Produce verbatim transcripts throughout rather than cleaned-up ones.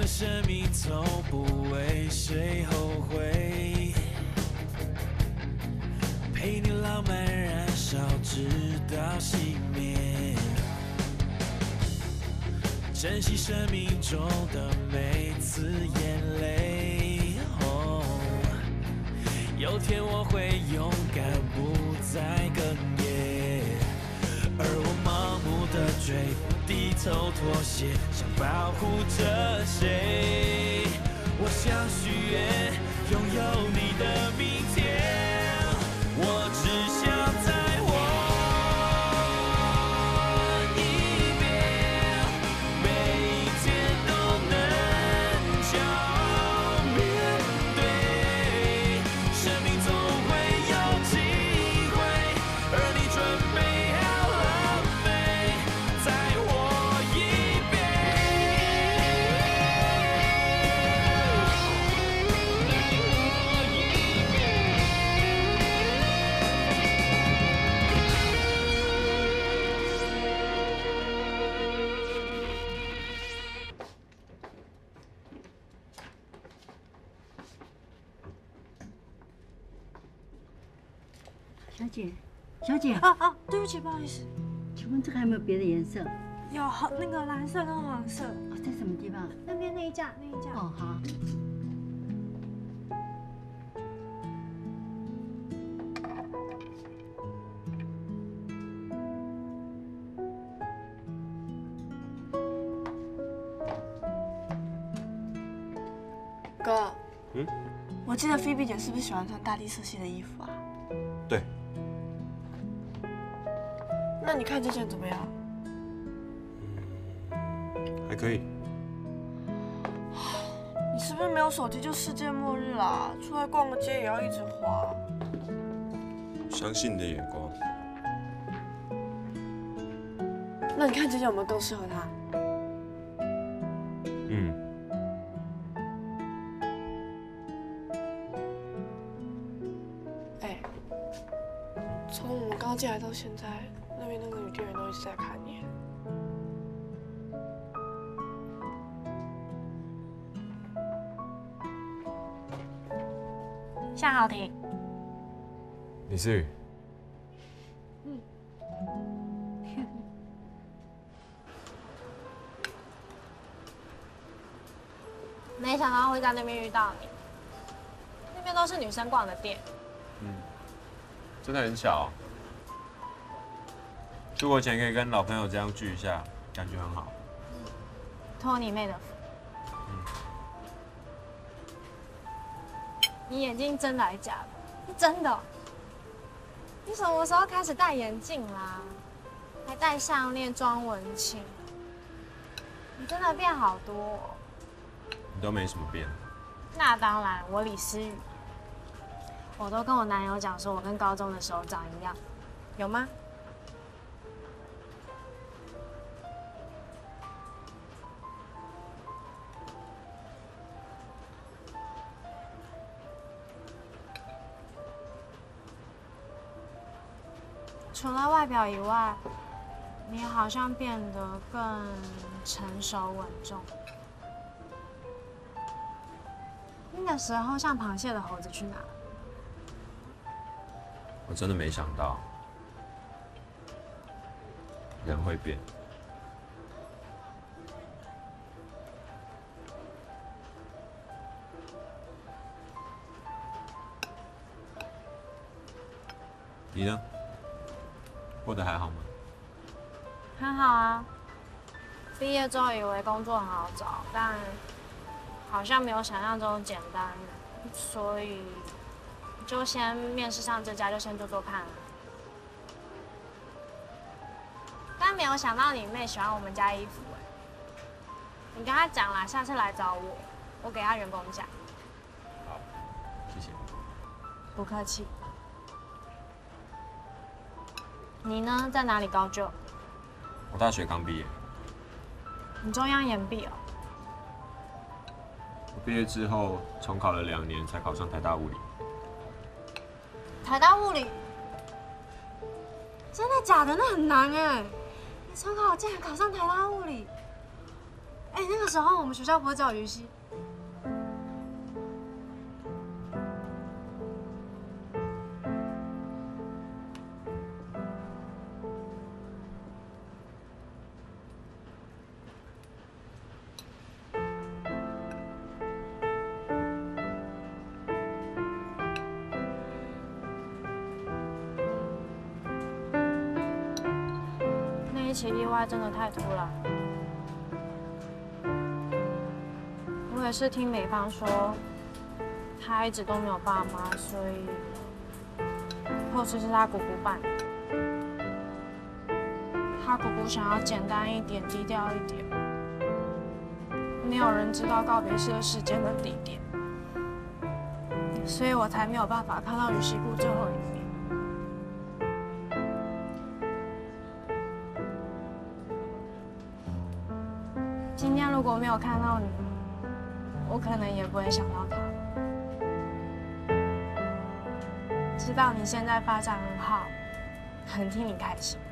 的生命从不为谁后悔，陪你浪漫燃烧，直到熄灭。珍惜生命中的每次眼泪。哦，有天我会勇敢，不再哽咽，而我盲目的追，不低头妥协，想保护着谁？我想许愿，拥有你的明天。我只想再活一遍，每一天都能笑面对。生命总会有机会，而你准备好了没？再活一小姐，小姐， 啊啊，对不起，不好意思。 请问这个还有没有别的颜色？ 有那个蓝色跟黄色。 哦，在什么地方？ 那边那一架，那一架。 哦，好。 哥， 嗯， 我记得菲比姐是不是喜欢穿大地色系的衣服啊？ 对。 那你看这件怎么样？ 还可以。 你是不是没有手机就世界末日啦？出来逛个街也要一直滑。 相信你的眼光。 那你看这件有没有更适合他？ 嗯。 哎，从我们刚进来到现在，那边那个女店员都一直在看你。 夏豪庭， 李思雨。 嗯。没想到会在那边遇到你，那边都是女生逛的店。 嗯，真的很巧。出国前可以跟老朋友这样聚一下，感觉很好。 托你妹的福。 嗯。 你眼镜真的还是假的？是真的。你什么时候开始戴眼镜啦？还戴项链装文青。你真的变好多哦。 你都没什么变。 那当然，我李思雨。我都跟我男友讲说，我跟高中的时候长一样，有吗？除了外表以外，你好像变得更成熟稳重。那个时候像螃蟹的猴子去哪了？ 我真的没想到，人会变。你呢？过得还好吗？ 很好啊。毕业之后以为工作很好找，但好像没有想象中简单，所以就先面试上这家，就先做做看了。但没有想到你妹喜欢我们家衣服哎，你跟她讲啦，下次来找我，我给她员工价。 好，谢谢。 不客气。你呢，在哪里高就？ 我大学刚毕业。 你中央延毕哦。 我毕业之后重考了两年，才考上台大物理。 台大物理？真的假的？那很难哎！你重考竟然考上台大物理？哎，那个时候我们学校不会只有于西。那一起意外真的太突然。 我也是听美芳说，她一直都没有爸妈，所以后事是她姑姑办的。她姑姑想要简单一点、低调一点，没有人知道告别式的时间跟地点，所以我才没有办法看到雨熙姑最后一面。今天如果没有看到你， 我可能也不会想到他。知道你现在发展很好，很替你开心。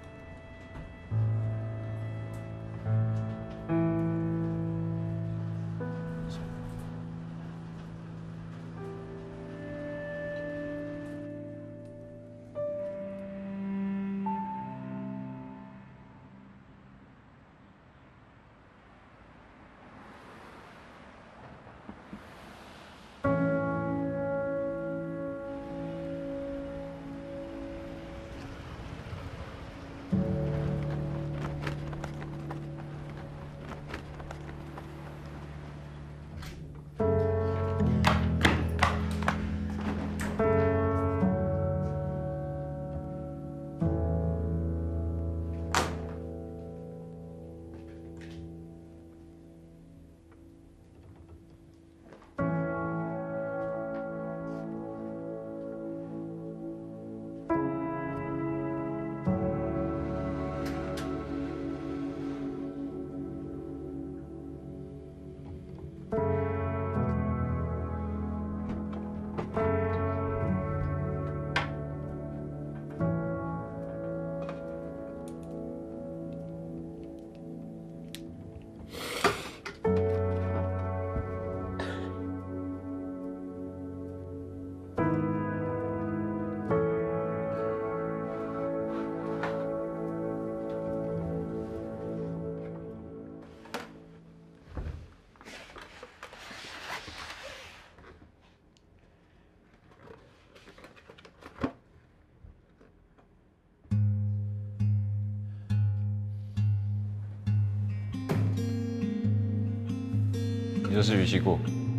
你就是于西顾。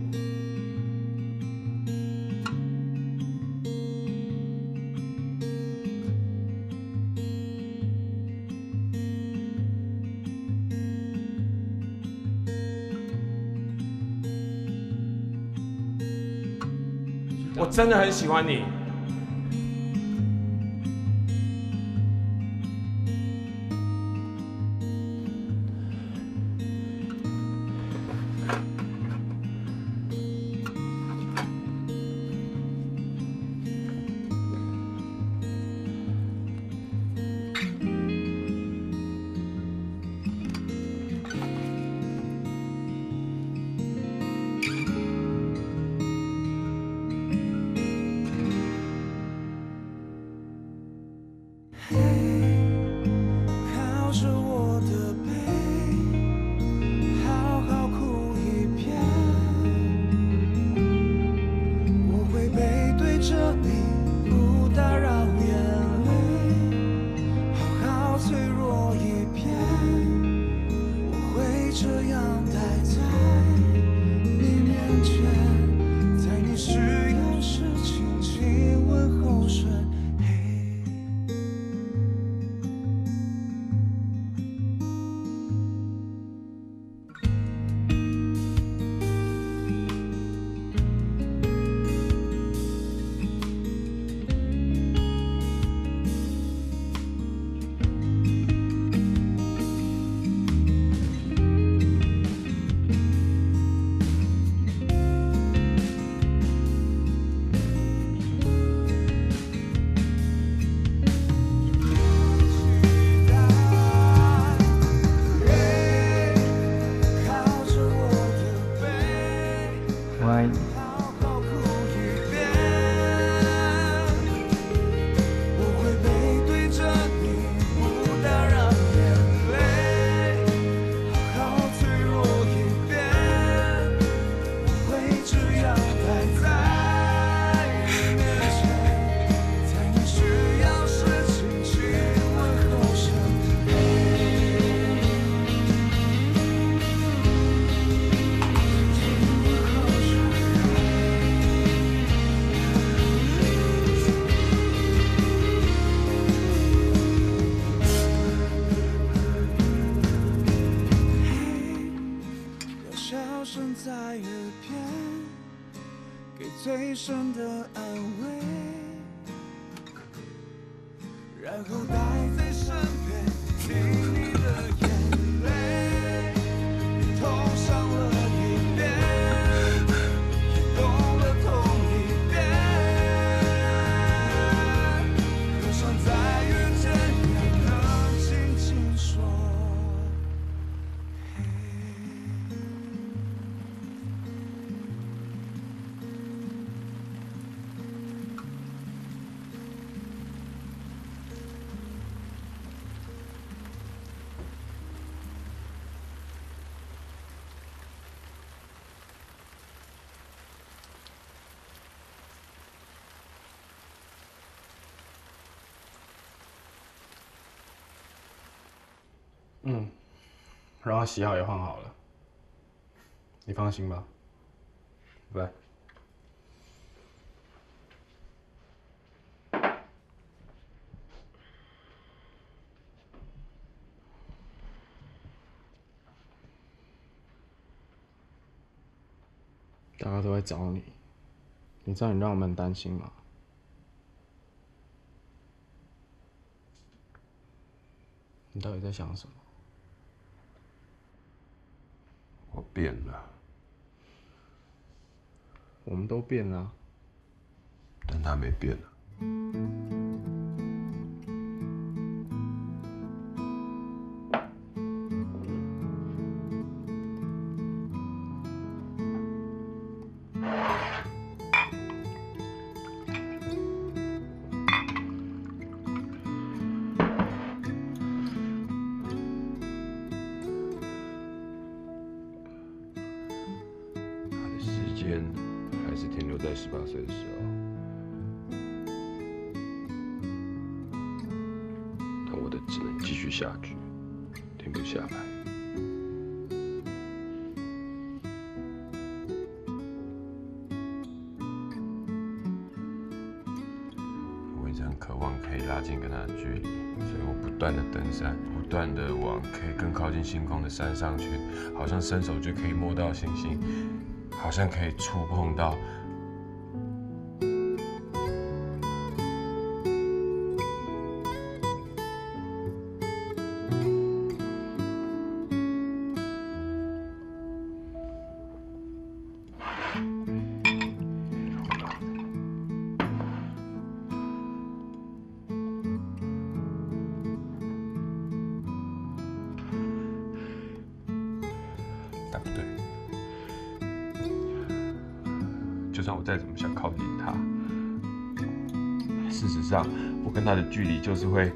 我真的很喜欢你。 拜。 最深的安慰，然后待在身边，听你的眼泪，痛伤了一遍，也懂了痛一遍，多想再遇见，也能轻轻说。 嗯，然后洗好也换好了，你放心吧。拜拜。大家都在找你，你知道你让我们很担心吗？你到底在想什么？ 我变了， 我们都变了啊， 但他没变啊。还是停留在十八岁的时候，但我的只能继续下去，停不下来。我一直很渴望可以拉近跟他的距离，所以我不断的登山，不断的往可以更靠近星空的山上去，好像伸手就可以摸到星星。好像可以触碰到，但不对。就算我再怎么想靠近他，事实上，我跟他的距离就是会，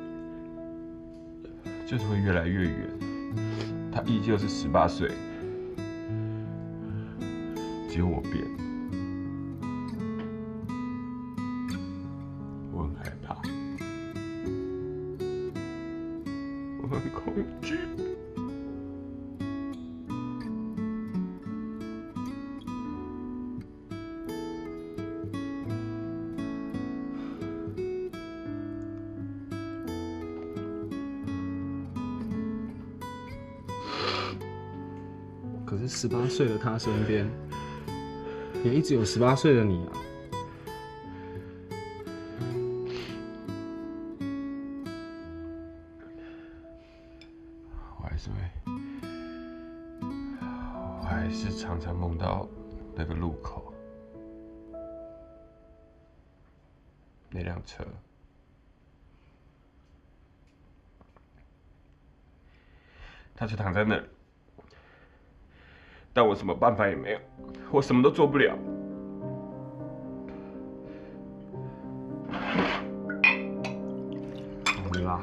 就是会越来越远。他依旧是十八岁，只有我变。我很害怕，我很恐惧。 可是十八岁的他身边，也一直有十八岁的你啊。 我还是会，我还是常常梦到那个路口，那辆车。他就躺在那儿。 但我什么办法也没有，我什么都做不了。没啦，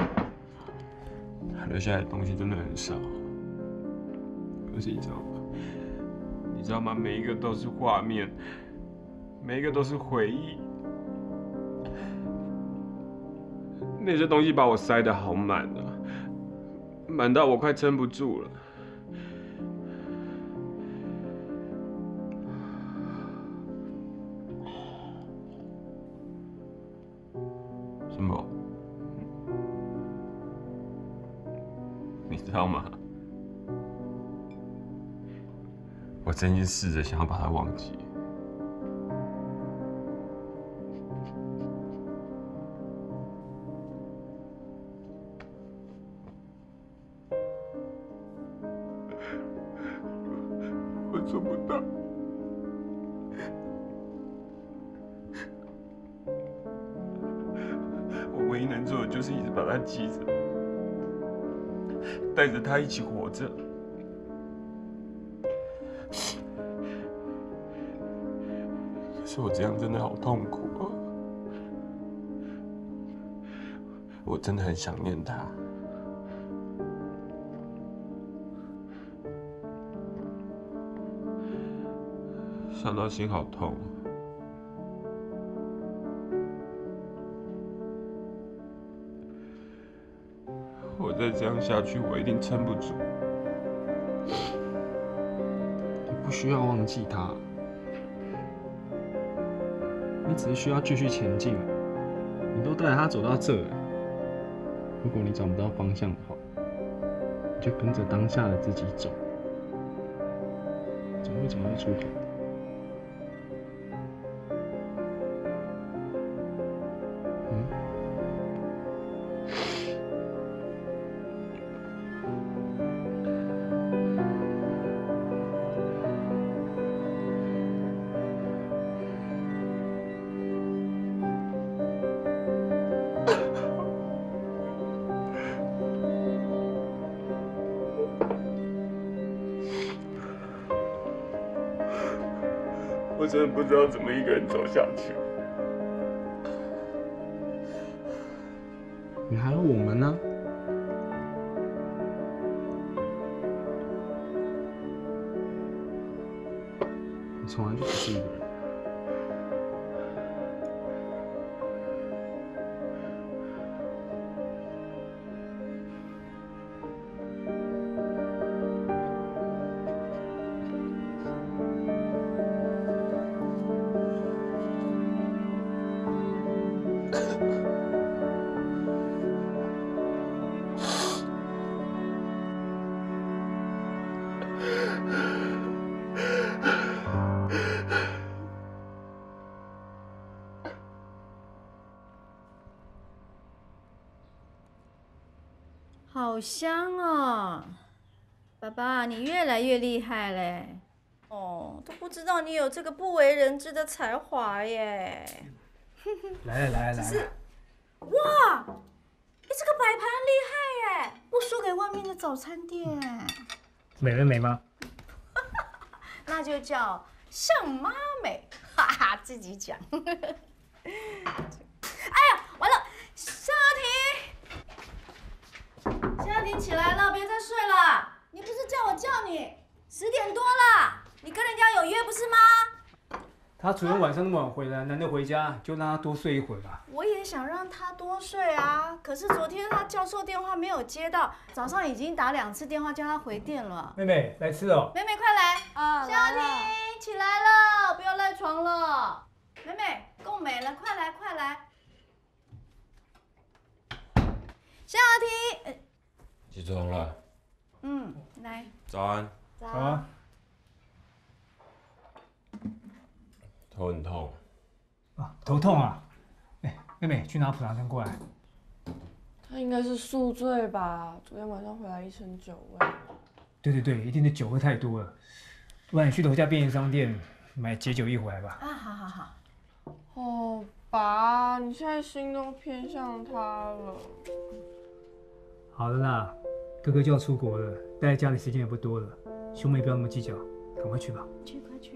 留下来的东西真的很少，可是你知道吗？你知道吗？每一个都是画面，每一个都是回忆。那些东西把我塞得好满啊，满到我快撑不住了。什么？你知道吗？我真心试着想要把它忘记。我做不到。我唯一能做的就是一直把它记着，带着它一起活着。可是我这样真的好痛苦啊！我真的很想念它。想到心好痛。我再这样下去，我一定撑不住。 你不需要忘记他，你只是需要继续前进。你都带着他走到这了，如果你找不到方向的话，你就跟着当下的自己走，总会找到出口。 我真的不知道怎么一个人走下去。 你还有我们呢。你从来就不是一个人。 好香哦，爸爸，你越来越厉害嘞！ 哦，都不知道你有这个不为人知的才华耶！ 来了来了来了！ 哇，你这个摆盘厉害耶，不输给外面的早餐店。 美了美吗？ 那就叫像妈美，哈哈，自己讲。哎呀，完了，夏婷，夏婷起来了，别再睡了。你不是叫我叫你，十点多了，你跟人家有约不是吗？ 他昨天晚上那么晚回来，难得回家，就让他多睡一会儿吧。 我也想让他多睡啊，可是昨天他教授电话没有接到，早上已经打两次电话叫他回电了。 妹妹来吃哦。 妹妹快来， 啊， 夏婷起来了，不要赖床了。妹妹够美了，快来快来。夏婷， 起床了。 嗯，来。 早安。 早啊。 头很痛。 啊，头痛啊！哎，妹妹去拿普拿疼过来。 他应该是宿醉吧？昨天晚上回来一身酒味。 对对对，一定是酒喝太多了。不然你去楼下便利商店买解酒液回来吧。 啊，好好好。 哦，爸，你现在心都偏向他了。 好了啦，哥哥就要出国了，待在家里时间也不多了。 兄妹不要那么计较，赶快去吧。 去，快去。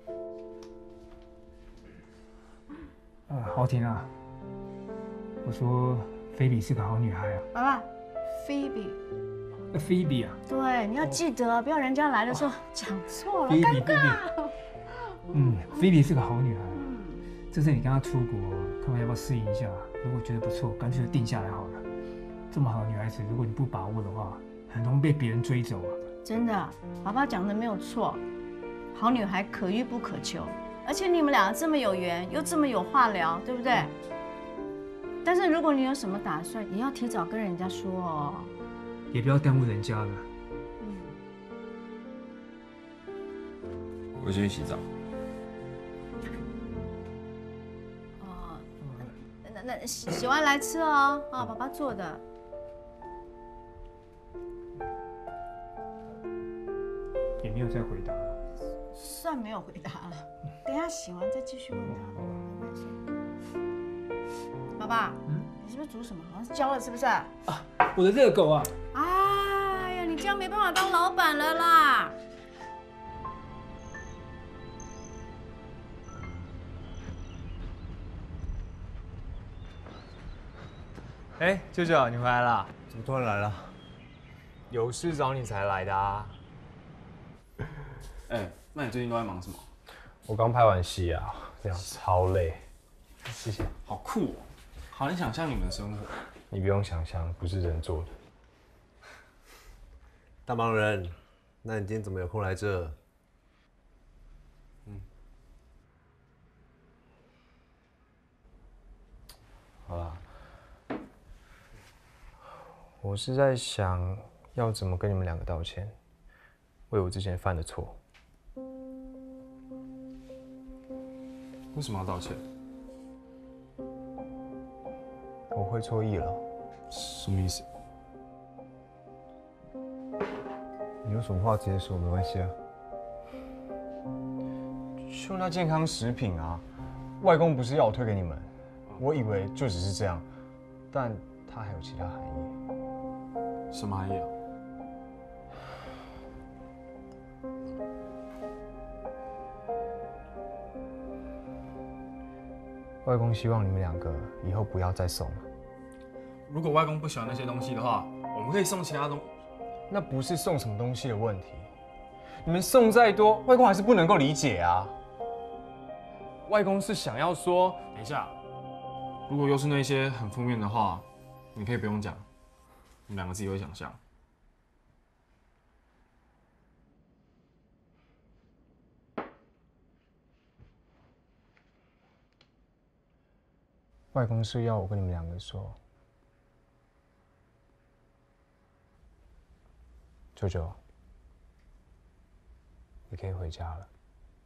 啊，豪婷啊，我说菲比是个好女孩啊。 爸爸，菲比。 呃菲比啊。 对，你要记得，不要人家来的时候讲错了， 菲比， 尴菲尬。 比。嗯，菲比是个好女孩。这次你跟她出国，看看要不要适应一下。如果觉得不错，干脆就定下来好了。这么好的女孩子，如果你不把握的话，很容易被别人追走啊。 真的，爸爸讲的没有错，好女孩可遇不可求，而且你们两个这么有缘，又这么有话聊，对不对？但是如果你有什么打算，也要提早跟人家说哦。 也不要耽误人家了。 我先去洗澡。 哦，那那洗洗完来吃哦，啊，爸爸做的。 也没有再回答。 算没有回答了，等一下洗完再继续问他，没关系。爸爸，嗯，你是不是煮什么？好像是焦了，是不是？啊， 我的热狗啊！ 哎呀，你这样没办法当老板了啦！ 哎，舅舅，你回来了？ 怎么突然来了？ 有事找你才来的啊。 哎，那你最近都在忙什么？ 我刚拍完戏啊，这样超累。谢谢。 好酷哦，好难想象你们的生活。 你不用想象，不是人做的。 大忙人，那你今天怎么有空来这？ 嗯。好啦。我是在想要怎么跟你们两个道歉，为我之前犯的错。 为什么要道歉？ 我会错意了。 什么意思？ 你有什么话直接说，没关系啊。就那健康食品啊，外公不是要我推给你们，我以为就只是这样，但它还有其他含义。 什么含义啊？ 外公希望你们两个以后不要再送了。 如果外公不喜欢那些东西的话，我们可以送其他东。 那不是送什么东西的问题，你们送再多，外公还是不能够理解啊。外公是想要说， 等一下，如果又是那些很负面的话，你可以不用讲，你们两个自己会想象。 外公是要我跟你们两个说，舅舅，你可以回家了。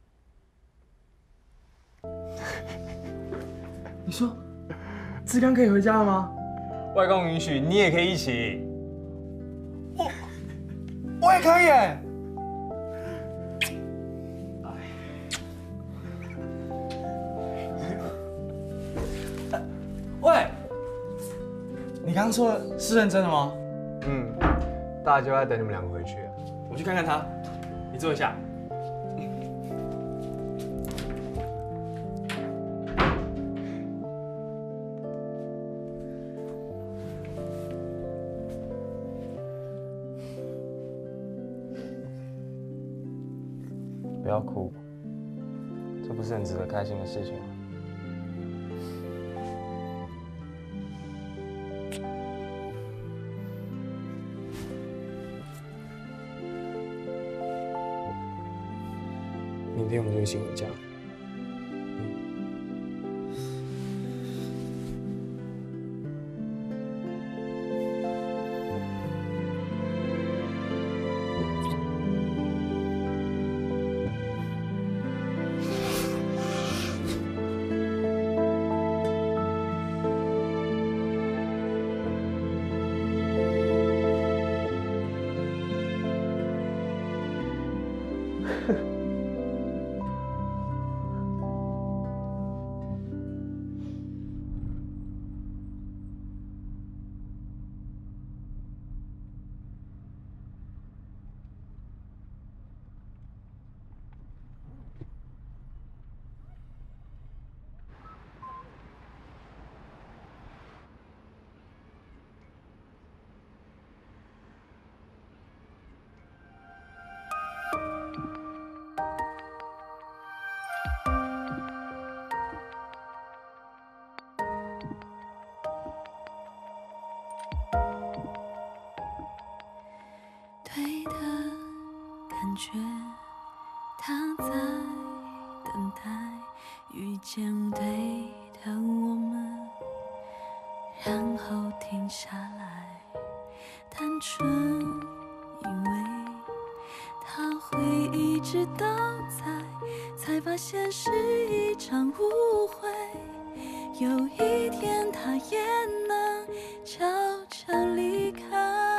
你说，志刚可以回家了吗？ 外公允许，你也可以一起。我，我也可以耶。 喂，你刚刚说的是认真的吗？ 嗯，大家就在等你们两个回去。 我去看看他，你坐一下。 不要哭，这不是很值得开心的事情吗？明天我们就一起回家。 觉，他在等待遇见对的我们，然后停下来，单纯以为他会一直都在，才发现是一场误会。有一天他也能悄悄离开，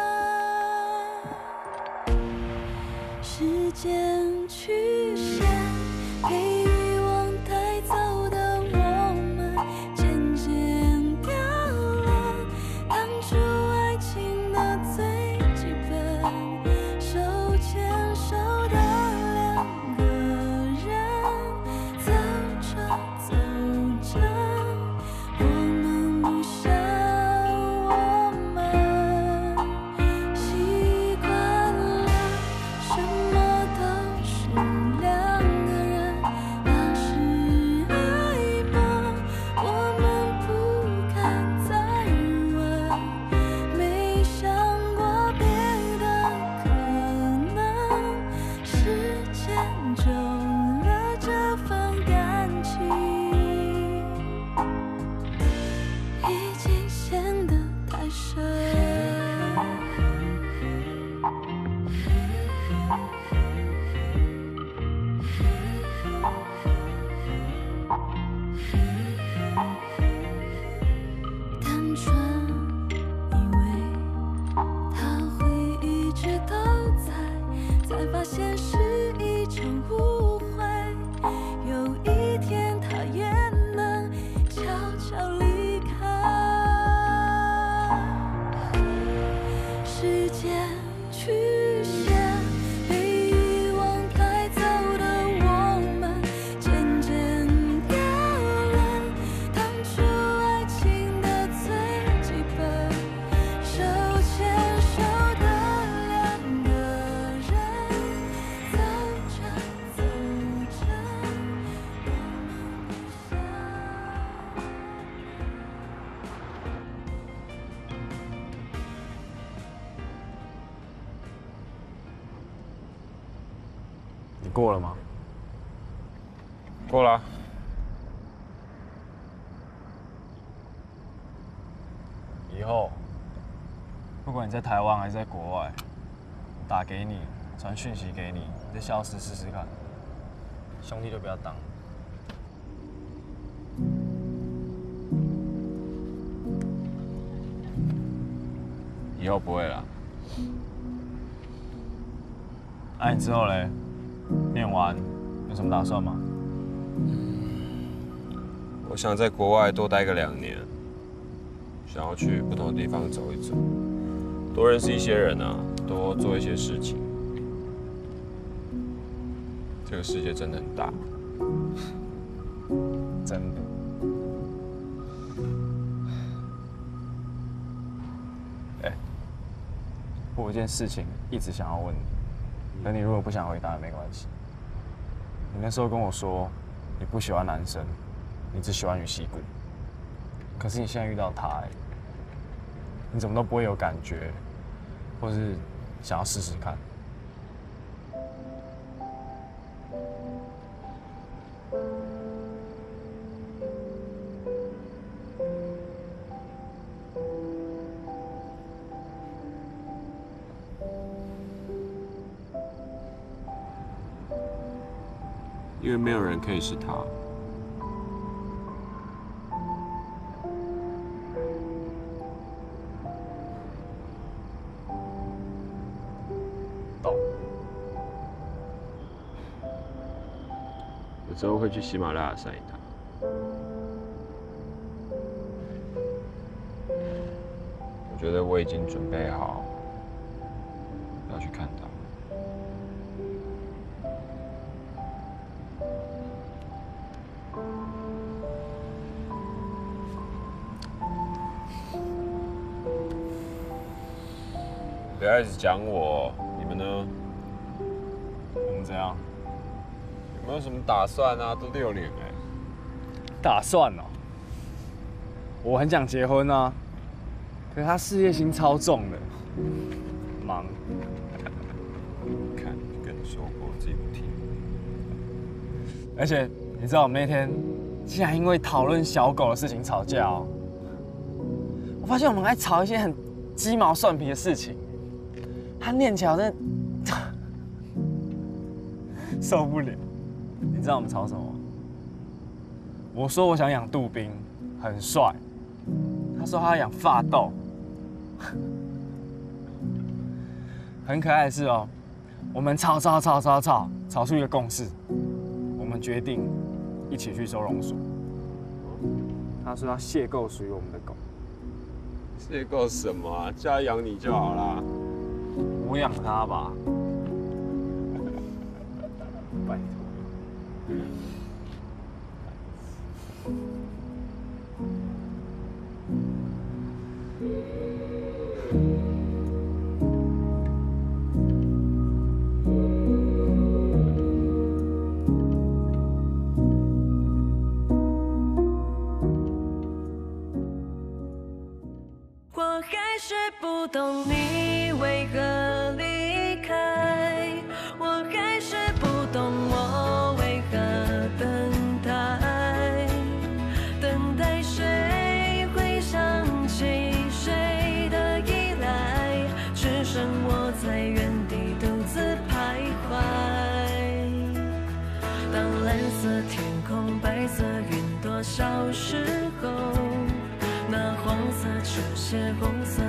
时间曲线被遗忘带走的我们，渐渐凋零当初爱情的最基本，手牵手的两个人，走着走着我们不像我们，习惯了什么都是两个人，那是爱吗？我们不敢再问，没想过别的可能，时间久了这份感情已经陷得太深。单纯以为他会一直都在，才发现是一场误会。有一天他也能悄悄离开，时间曲线被遗忘带走的我们，渐渐凋零当初爱情的最基本，手牵手的两个人，走着走着我们不像。 你过了吗？ 过了啊。 以后，不管你在台湾还是在国外，打给你，传讯息给你，你再消失试试看，兄弟就不要当。 以后不会了。 那、你之后嘞？念完有什么打算吗？ 我想在国外多待个两年，想要去不同的地方走一走，多认识一些人啊，多做一些事情。这个世界真的很大， 真的。哎、我有件事情一直想要问你。可你如果不想回答也没关系。你那时候跟我说，你不喜欢男生，你只喜欢羽西谷。可是你现在遇到他、欸，你怎么都不会有感觉，或是想要试试看？ 因为没有人可以是他。 懂。 我之后会去喜马拉雅山一趟。我觉得我已经准备好要去看他。不要一直讲我，你们呢？ 我们怎样？ 有没有什么打算啊？都六年哎、 打算哦。我很想结婚啊，可是他事业心超重的，忙。 看，跟你说过。 自己不听。 而且你知道我们那天竟然因为讨论小狗的事情吵架哦。我发现我们还吵一些很鸡毛蒜皮的事情，他念起来真的受不了。你知道我们吵什么吗？我说我想养杜宾，很帅。他说他要养法斗。很可爱的是哦，我们吵吵吵吵吵吵出一个共识，我们决定一起去收容所。他说要邂逅属于我们的狗。 邂逅什么啊？叫他养你就好啦。 我养他吧。拜托。 我还是不懂你为何离开，我还是不懂我为何等待，等待谁会想起谁的依赖，只剩我在原地独自徘徊。当蓝色天空、白色云朵消失后，那黄色球鞋、红色